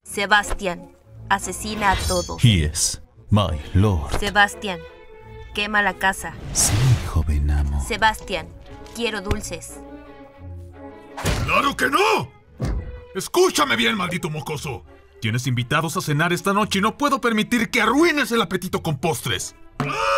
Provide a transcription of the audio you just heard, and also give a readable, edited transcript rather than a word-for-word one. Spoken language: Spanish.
Sebastián, asesina a todos. Yes, my lord. Sebastián, quema la casa. Sí, joven amo. Sebastián, quiero dulces. ¡Claro que no! Escúchame bien, maldito mocoso. Tienes invitados a cenar esta noche y no puedo permitir que arruines el apetito con postres. ¡Ah!